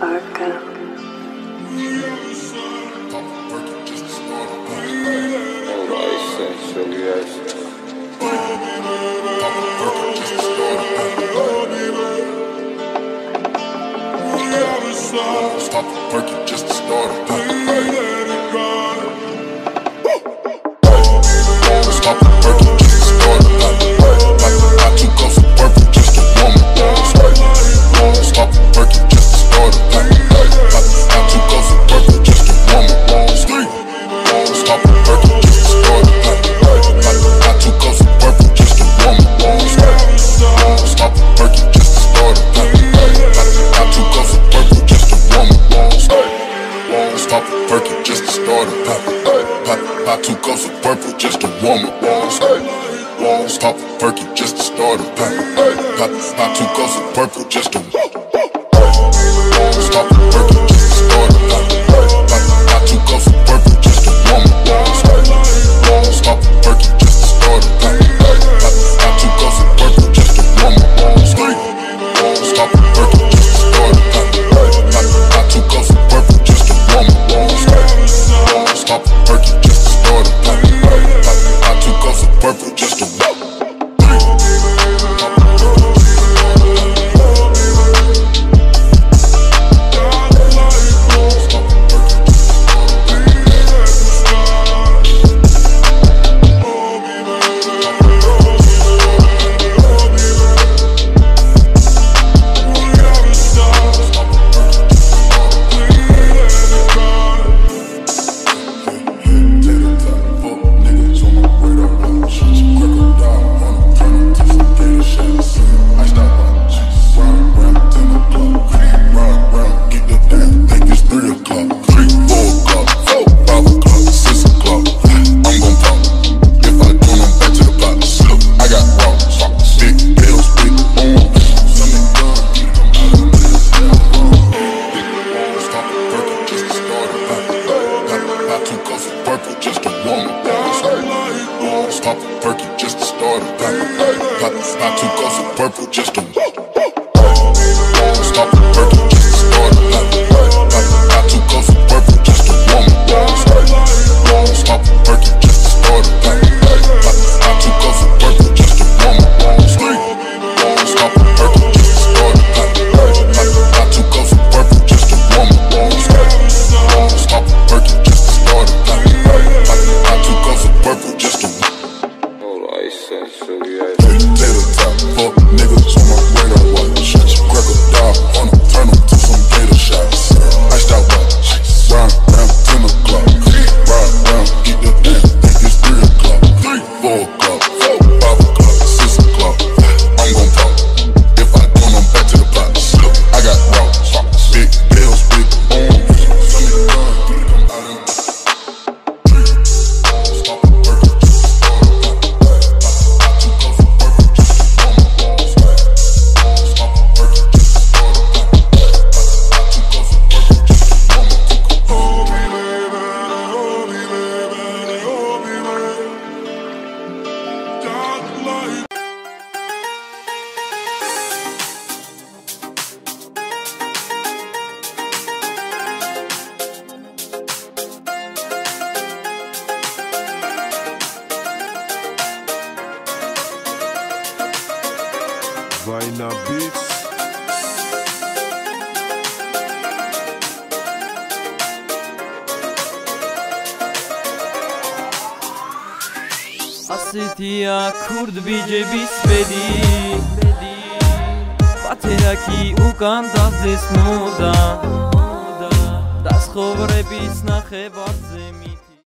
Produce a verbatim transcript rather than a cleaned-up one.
Parker. Stop the perky just to start a pop. Stop the perky just to start a pop. Got two cups of purple just to warm it. Stop the perky just to start a pop. Got two cups of purple just to warm it. Stop the perky just to start a pop. Got two cups of purple just to warm it. Stop the perky just to start a pop. Got two cups of purple just to warm it. Stop the perky just to start a pop. Pop two cups of purple just to warm it. Stop the perky just to start a pop. Pop two cups of purple just to stop the perky just to start a pop. Pop two cups of purple just to warm it. Stop the perky just to start a pop. Pop two cups of purple just to warm it. Stop the perky just to start a pop. Pop two cups of purple just to warm it. Stop the perky just to start a pop. Pop two cups of purple just to warm it. Stop the perky just to start a pop. Pop two cups of purple just to stop the perky just to start a pop. Pop two cups of purple just to warm it. Stop the perky just to start a pop. Pop two cups of purple just to warm it. Stop the perky just to start a pop. Pop two cups of purple just to warm it. Stop the perky just to start a pop. Pop two cups of purple just to tater top, fuck niggas on my radar watch. Crack a dog on them, turn them to some gator shots. Iced out watch, round round ten o'clock. Ride round, get the damn, think it's three o'clock. Four o'clock, five o'clock, six o'clock. I'm gon' pop. If I don't, I'm back to the pot. I got rocks, big bills, big arms. Vaina Beats. Asitiya kurd bijebis bedi Pateraki ukan dazdes muda Das khobrebis nakhevart zemi